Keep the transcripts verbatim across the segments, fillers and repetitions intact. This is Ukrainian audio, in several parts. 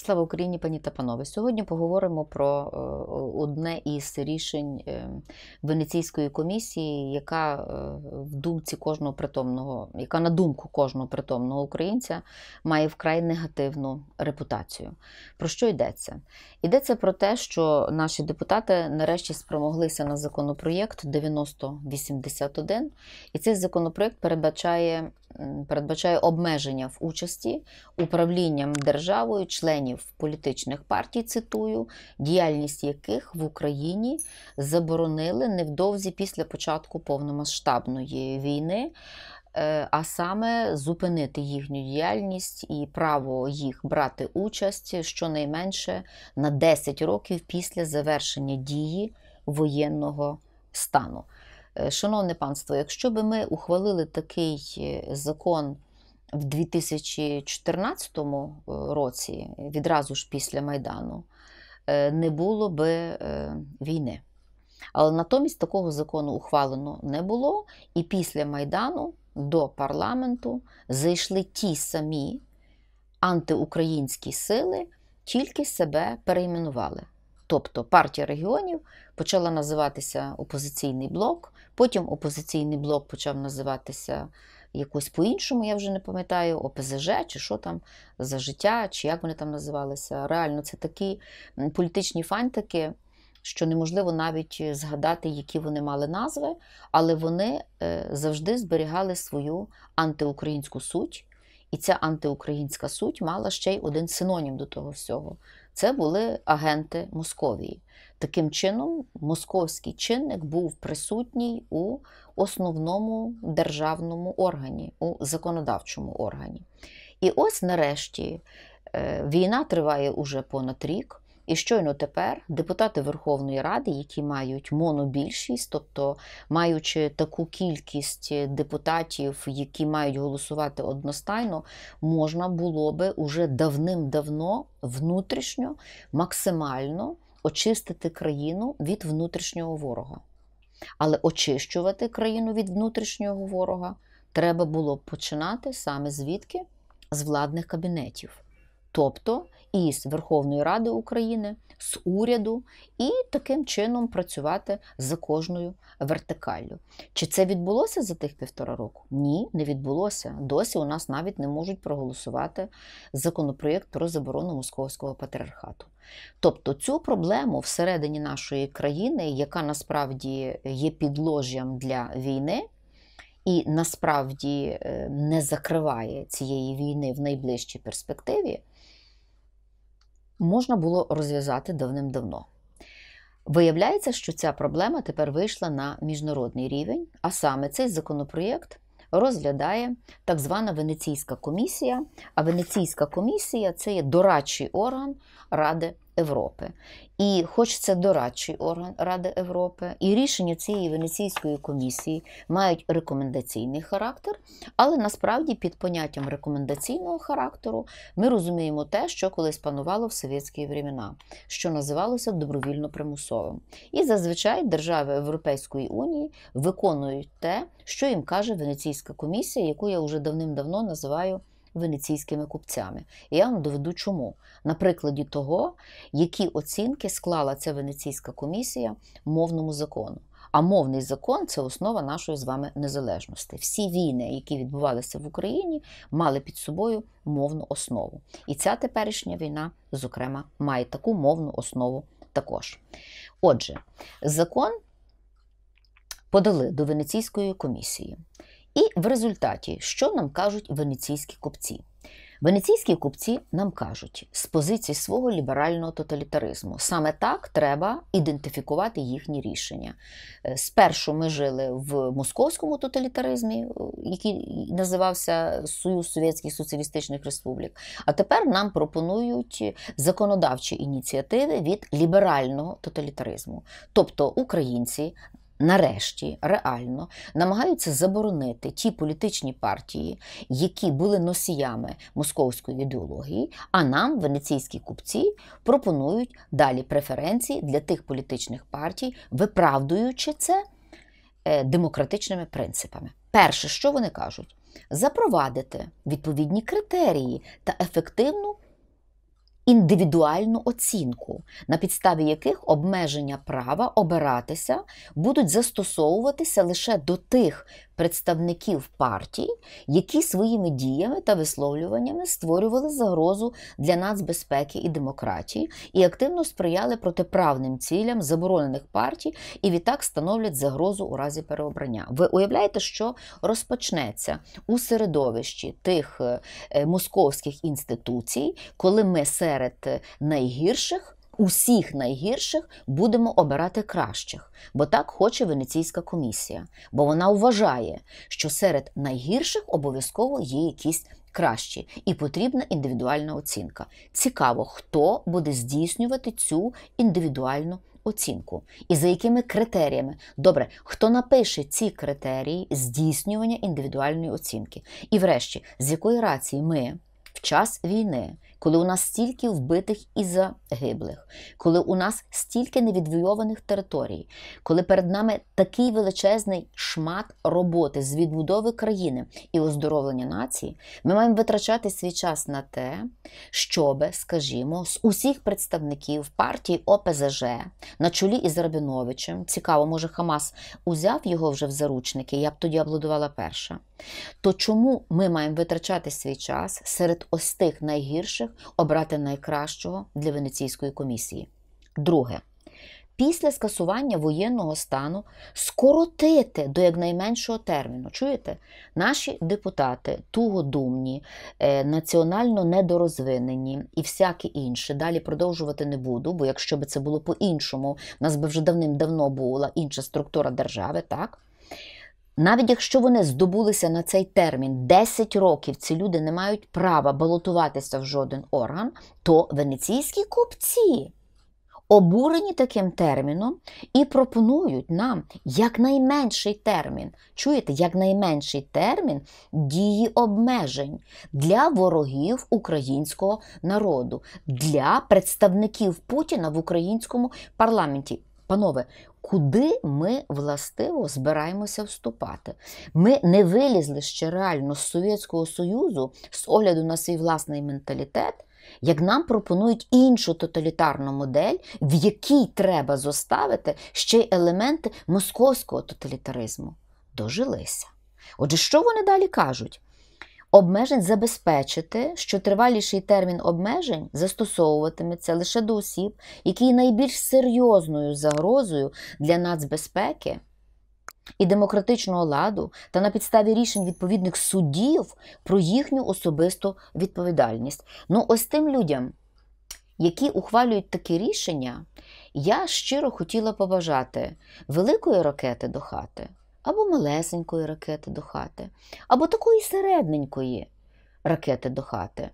Слава Україні, пані та панове! Сьогодні поговоримо про одне із рішень Венеційської комісії, яка в думці кожного притомного, яка на думку кожного притомного українця має вкрай негативну репутацію. Про що йдеться? Йдеться про те, що наші депутати нарешті спромоглися на законопроєкт дев'яносто вісімдесят один, і цей законопроєкт передбачає передбачає обмеження в участі управлінням державою членів політичних партій, цитую, діяльність яких в Україні заборонили невдовзі після початку повномасштабної війни, а саме зупинити їхню діяльність і право їх брати участь щонайменше на десять років після завершення дії воєнного стану. Шановне панство, якщо би ми ухвалили такий закон в дві тисячі чотирнадцятому році, відразу ж після Майдану, не було би війни. Але натомість такого закону ухвалено не було, і після Майдану до парламенту зайшли ті самі антиукраїнські сили, тільки себе перейменували. Тобто партія регіонів почала називатися «Опозиційний блок», потім «Опозиційний блок» почав називатися якось по-іншому, я вже не пам'ятаю, О Пе Зе Же, чи що там, «За життя», чи як вони там називалися. Реально, це такі політичні фантики, що неможливо навіть згадати, які вони мали назви, але вони завжди зберігали свою антиукраїнську суть. І ця антиукраїнська суть мала ще й один синонім до того всього. Це були агенти Московії. Таким чином, московський чинник був присутній у основному державному органі, у законодавчому органі. І ось нарешті війна триває уже понад рік. І щойно тепер депутати Верховної Ради, які мають монобільшість, тобто маючи таку кількість депутатів, які мають голосувати одностайно, можна було би уже давним-давно внутрішньо, максимально очистити країну від внутрішнього ворога. Але очищувати країну від внутрішнього ворога треба було б починати саме звідки? З владних кабінетів. Тобто із Верховної Ради України, з уряду, і таким чином працювати за кожною вертикаллю. Чи це відбулося за тих півтора року? Ні, не відбулося. Досі у нас навіть не можуть проголосувати законопроєкт про заборону московського патріархату. Тобто цю проблему всередині нашої країни, яка насправді є підложжям для війни, і насправді не закриває цієї війни в найближчій перспективі, можна було розв'язати давним-давно. Виявляється, що ця проблема тепер вийшла на міжнародний рівень, а саме цей законопроєкт розглядає так звана Венеційська комісія, а Венеційська комісія – це є дорадчий орган Ради Європи. І хоч це дорадчий орган Ради Європи, і рішення цієї Венеційської комісії мають рекомендаційний характер, але насправді під поняттям рекомендаційного характеру ми розуміємо те, що колись панувало в совєтські времена, що називалося добровільно-примусовим. І зазвичай держави Європейської Унії виконують те, що їм каже Венеційська комісія, яку я вже давним-давно називаю венеційськими купцями. І я вам доведу чому. На прикладі того, які оцінки склала ця Венеційська комісія мовному закону. А мовний закон – це основа нашої з вами незалежності. Всі війни, які відбувалися в Україні, мали під собою мовну основу. І ця теперішня війна, зокрема, має таку мовну основу також. Отже, закон подали до Венеційської комісії. І в результаті, що нам кажуть венеційські купці? Венеційські купці нам кажуть з позиції свого ліберального тоталітаризму. Саме так треба ідентифікувати їхні рішення. Спершу ми жили в московському тоталітаризмі, який називався Союз Совєтських Соціалістичних Республік, а тепер нам пропонують законодавчі ініціативи від ліберального тоталітаризму. Тобто українці нарешті, реально, намагаються заборонити ті політичні партії, які були носіями московської ідеології, а нам, венеційські купці, пропонують далі преференції для тих політичних партій, виправдуючи це демократичними принципами. Перше, що вони кажуть? Запровадити відповідні критерії та ефективну індивідуальну оцінку, на підставі яких обмеження права обиратися будуть застосовуватися лише до тих представників партій, які своїми діями та висловлюваннями створювали загрозу для нацбезпеки і демократії і активно сприяли протиправним цілям заборонених партій і відтак становлять загрозу у разі переобрання. Ви уявляєте, що розпочнеться у середовищі тих московських інституцій, коли ми серед найгірших, усіх найгірших будемо обирати кращих, бо так хоче Венеційська комісія. Бо вона вважає, що серед найгірших обов'язково є якісь кращі і потрібна індивідуальна оцінка. Цікаво, хто буде здійснювати цю індивідуальну оцінку і за якими критеріями. Добре, хто напише ці критерії здійснювання індивідуальної оцінки? І врешті, з якої рації ми в час війни, коли у нас стільки вбитих і загиблих, коли у нас стільки невідвойованих територій, коли перед нами такий величезний шмат роботи з відбудови країни і оздоровлення нації, ми маємо витрачати свій час на те, щоб, скажімо, з усіх представників партії О Пе Зе Же на чолі із Рабіновичем, цікаво, може Хамас узяв його вже в заручники, я б тоді аплодувала перша, то чому ми маємо витрачати свій час серед ось тих найгірших обрати найкращого для Венеційської комісії? Друге. Після скасування воєнного стану скоротити до якнайменшого терміну. Чуєте? Наші депутати тугодумні, національно недорозвинені і всяке інше. Далі продовжувати не буду, бо якщо б це було по-іншому, в нас би вже давним-давно була інша структура держави, так? Навіть якщо вони здобулися на цей термін десять років, ці люди не мають права балотуватися в жоден орган, то венеційські купці обурені таким терміном і пропонують нам якнайменший термін, чуєте, якнайменший термін дії обмежень для ворогів українського народу, для представників Путіна в українському парламенті. Панове, куди ми, властиво, збираємося вступати? Ми не вилізли ще реально з Совєтського Союзу з огляду на свій власний менталітет, як нам пропонують іншу тоталітарну модель, в якій треба зоставити ще й елементи московського тоталітаризму. Дожилися. Отже, що вони далі кажуть? Обмежень забезпечити, що триваліший термін обмежень застосовуватиметься лише до осіб, які є найбільш серйозною загрозою для нацбезпеки і демократичного ладу, та на підставі рішень відповідних судів про їхню особисту відповідальність. Ну, ось тим людям, які ухвалюють такі рішення, я щиро хотіла побажати великої ракети до хати, або малесенької ракети до хати, або такої середненької ракети до хати.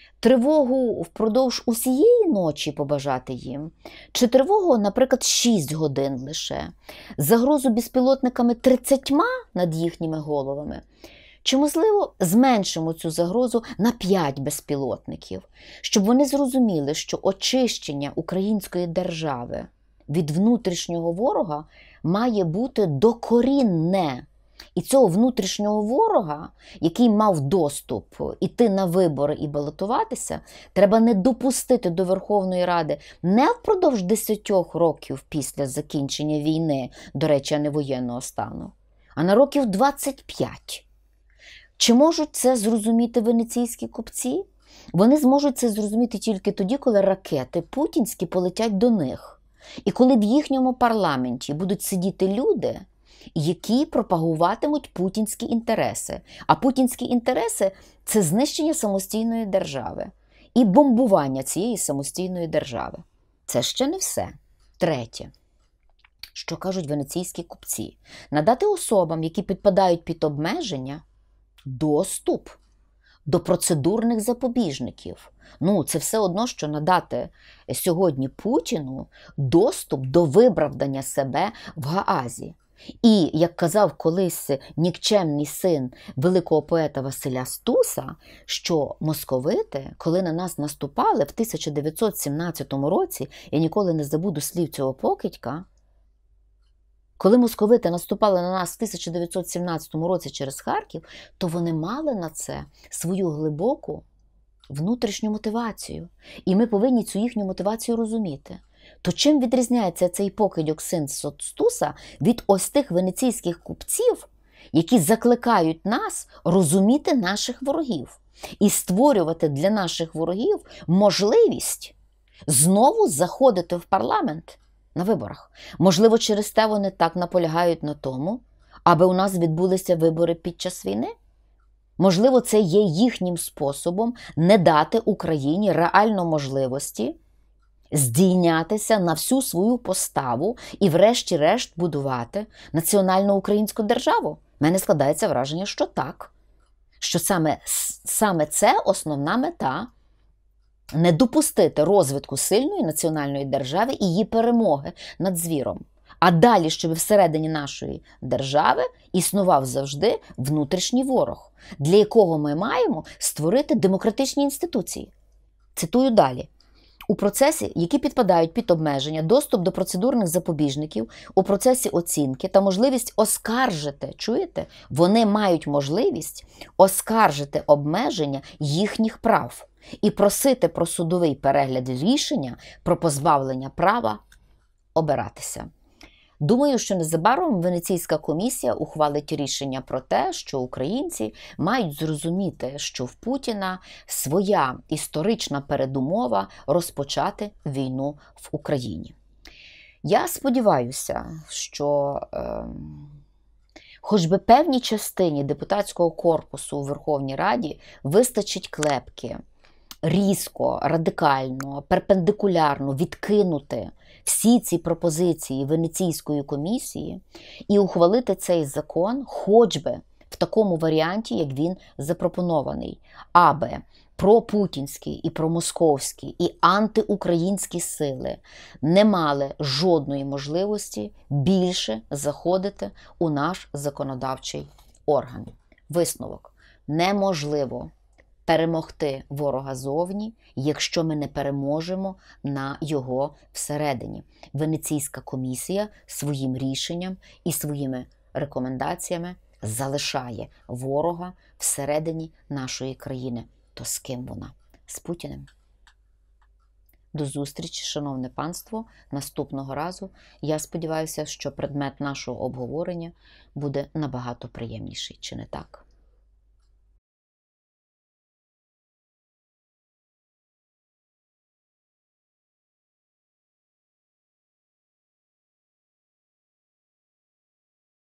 Тривогу впродовж усієї ночі побажати їм, чи тривогу, наприклад, шість годин лише, загрозу безпілотниками тридцятьма над їхніми головами, чи, можливо, зменшимо цю загрозу на п'ять безпілотників, щоб вони зрозуміли, що очищення української держави від внутрішнього ворога має бути докорінне. І цього внутрішнього ворога, який мав доступ іти на вибори і балотуватися, треба не допустити до Верховної Ради не впродовж десятьох років після закінчення війни, до речі, а не воєнного стану, а на років двадцять п'ять. Чи можуть це зрозуміти венеційські купці? Вони зможуть це зрозуміти тільки тоді, коли ракети путінські полетять до них. І коли в їхньому парламенті будуть сидіти люди, які пропагуватимуть путінські інтереси. А путінські інтереси – це знищення самостійної держави і бомбування цієї самостійної держави. Це ще не все. Третє. Що кажуть венеційські купці? Надати особам, які підпадають під обмеження, доступ до процедурних запобіжників. Ну, це все одно, що надати сьогодні Путіну доступ до виправдання себе в Гаазі. І, як казав колись нікчемний син великого поета Василя Стуса, що московити, коли на нас наступали в тисяча дев'ятсот сімнадцятому році, я ніколи не забуду слів цього покидька, коли московити наступали на нас в тисяча дев'ятсот сімнадцятому році через Харків, то вони мали на це свою глибоку внутрішню мотивацію. І ми повинні цю їхню мотивацію розуміти. То чим відрізняється цей покидьок син Состуса від ось тих венеційських купців, які закликають нас розуміти наших ворогів і створювати для наших ворогів можливість знову заходити в парламент на виборах. Можливо, через те вони так наполягають на тому, аби у нас відбулися вибори під час війни? Можливо, це є їхнім способом не дати Україні реально можливості здійнятися на всю свою поставу і врешті-решт будувати національну українську державу. У мене складається враження, що так. Що саме, саме це основна мета – не допустити розвитку сильної національної держави і її перемоги над звіром. А далі, щоб всередині нашої держави існував завжди внутрішній ворог, для якого ми маємо створити демократичні інституції. Цитую далі. У процесі, які підпадають під обмеження, доступ до процедурних запобіжників, у процесі оцінки та можливість оскаржити, чуєте? Вони мають можливість оскаржити обмеження їхніх прав і просити про судовий перегляд рішення про позбавлення права обиратися. Думаю, що незабаром Венеційська комісія ухвалить рішення про те, що українці мають зрозуміти, що в Путіна своя історична передумова розпочати війну в Україні. Я сподіваюся, що е, хоч би певній частині депутатського корпусу у Верховній Раді вистачить клепки різко, радикально, перпендикулярно відкинути всі ці пропозиції Венеційської комісії і ухвалити цей закон хоч би в такому варіанті, як він запропонований, аби пропутінські і промосковські і антиукраїнські сили не мали жодної можливості більше заходити у наш законодавчий орган. Висновок. Неможливо перемогти ворога зовні, якщо ми не переможемо на його всередині. Венеційська комісія своїм рішенням і своїми рекомендаціями залишає ворога всередині нашої країни. То з ким вона? З Путіним. До зустрічі, шановне панство, наступного разу. Я сподіваюся, що предмет нашого обговорення буде набагато приємніший, чи не так?